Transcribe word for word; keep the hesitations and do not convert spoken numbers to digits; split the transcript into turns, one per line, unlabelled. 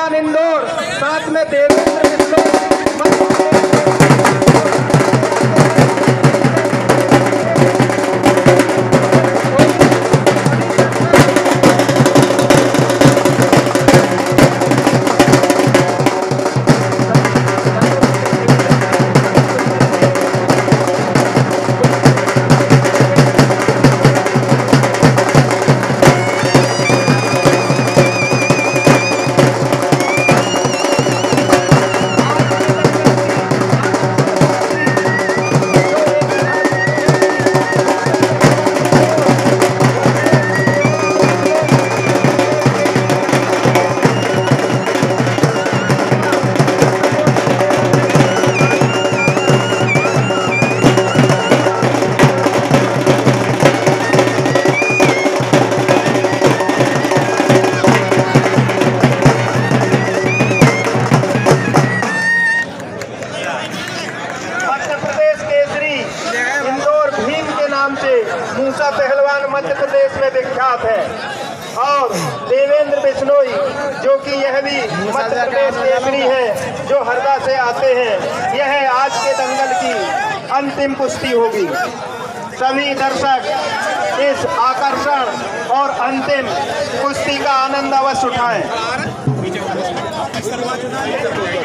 पहलवान इंदौर, साथ में देवेंद्र बिश्नोई। मूसा पहलवान मध्य प्रदेश में विख्यात है और देवेंद्र बिश्नोई जो कि यह भी मध्य प्रदेश केसरी है जो हरदा से आते हैं। यह आज के दंगल की अंतिम कुश्ती होगी। सभी दर्शक इस आकर्षण और अंतिम कुश्ती का आनंद अवश्य उठाएं।